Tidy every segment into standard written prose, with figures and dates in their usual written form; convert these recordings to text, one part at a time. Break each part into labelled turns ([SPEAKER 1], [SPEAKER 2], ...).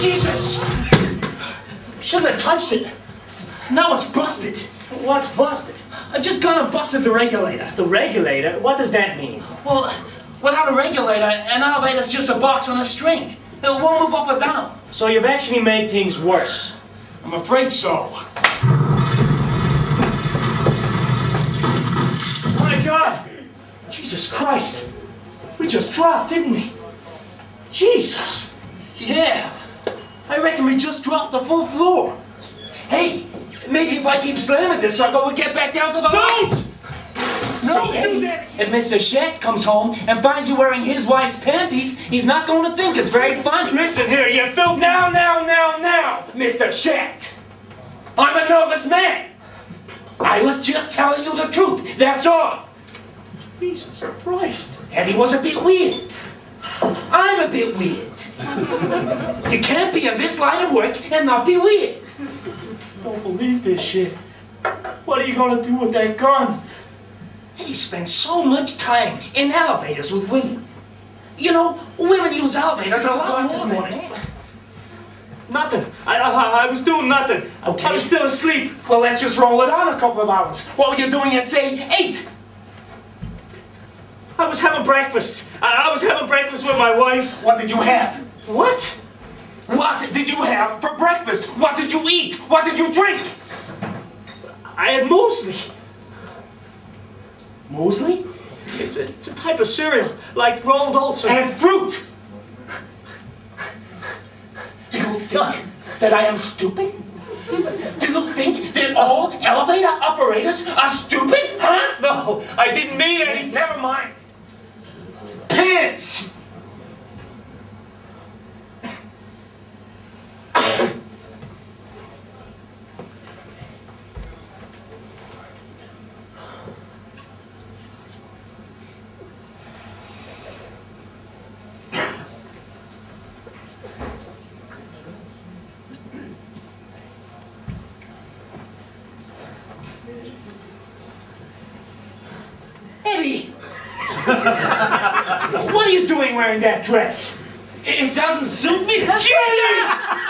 [SPEAKER 1] Jesus! Shouldn't have touched it. Now it's busted.
[SPEAKER 2] What's busted?
[SPEAKER 1] I just gone and busted the regulator.
[SPEAKER 2] The regulator? What does that mean?
[SPEAKER 1] Well, without a regulator, an elevator's just a box on a string. It won't move up or down.
[SPEAKER 2] So you've actually made things worse.
[SPEAKER 1] I'm afraid so.
[SPEAKER 2] My God! Jesus Christ! We just dropped, didn't we? Jesus!
[SPEAKER 1] Yeah. I reckon we just dropped the full floor. Hey, maybe if I keep slamming this sucker, we'll get back down to the...
[SPEAKER 2] Don't!
[SPEAKER 1] No, if Mr. Shack comes home and finds you wearing his wife's panties, he's not going to think it's very funny.
[SPEAKER 2] Listen here, you filth... Now,
[SPEAKER 1] Mr. Shack, I'm a nervous man. I was just telling you the truth, that's all.
[SPEAKER 2] Jesus Christ.
[SPEAKER 1] And he was a bit weird. I'm a bit weird. You can't be in this line of work and not be weird.
[SPEAKER 2] Don't believe this shit. What are you gonna do with that gun?
[SPEAKER 1] He spends so much time in elevators with women. You know, women use elevators a lot more than men.
[SPEAKER 2] Nothing. I was doing nothing.
[SPEAKER 1] Okay.
[SPEAKER 2] I was still asleep.
[SPEAKER 1] Well, let's just roll it on a couple of hours. What were you doing at, say, 8?
[SPEAKER 2] I was having breakfast. I was having breakfast with my wife.
[SPEAKER 1] What did you have?
[SPEAKER 2] What?
[SPEAKER 1] What did you have for breakfast? What did you eat? What did you drink?
[SPEAKER 2] I had muesli.
[SPEAKER 1] Muesli?
[SPEAKER 2] It's a type of cereal, like rolled oats
[SPEAKER 1] and fruit. Do you think that I am stupid? Do you think that all elevator operators are stupid? Huh?
[SPEAKER 2] No, I didn't mean anything.
[SPEAKER 1] Never mind. Pants! Eddie! What are you doing wearing that dress? It doesn't suit me. Jesus!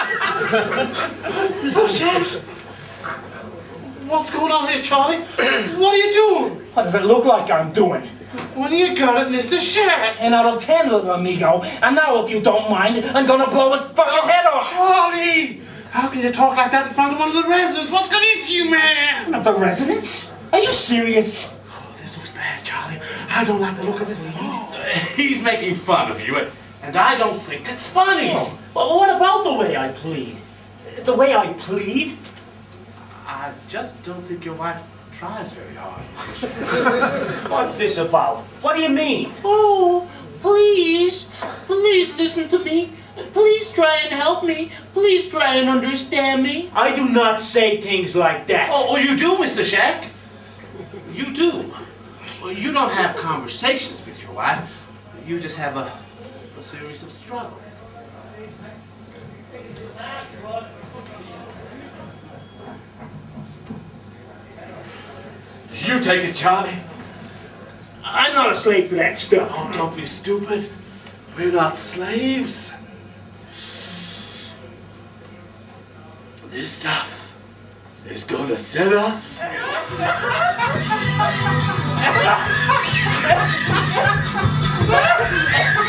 [SPEAKER 3] Mr. Shack? What's going on here, Charlie? What are you doing?
[SPEAKER 1] What does it look like I'm doing?
[SPEAKER 3] What do you got it, Mr. Shack?
[SPEAKER 1] And out of 10, little amigo. And now, if you don't mind, I'm gonna blow his fucking head off.
[SPEAKER 3] Charlie! How can you talk like that in front of one of the residents? What's going into you, man?
[SPEAKER 1] Of the residents? Are you serious?
[SPEAKER 3] Oh, this was bad, Charlie. I don't like the look of this at all. He's making fun of you, and I don't think it's funny.
[SPEAKER 2] Oh, well, what about the way I plead? The way I plead?
[SPEAKER 3] I just don't think your wife tries very hard.
[SPEAKER 2] What's this about? What do you mean?
[SPEAKER 4] Oh, please, please listen to me. Please try and help me. Please try and understand me.
[SPEAKER 2] I do not say things like that.
[SPEAKER 3] Oh, you do, Mr. Shack? You do. Well, you don't have conversations with your wife. You just have a series of struggles. You take it, Charlie.
[SPEAKER 1] I'm not a slave to that stuff.
[SPEAKER 3] Oh, don't be stupid. We're not slaves. This stuff is gonna set us free.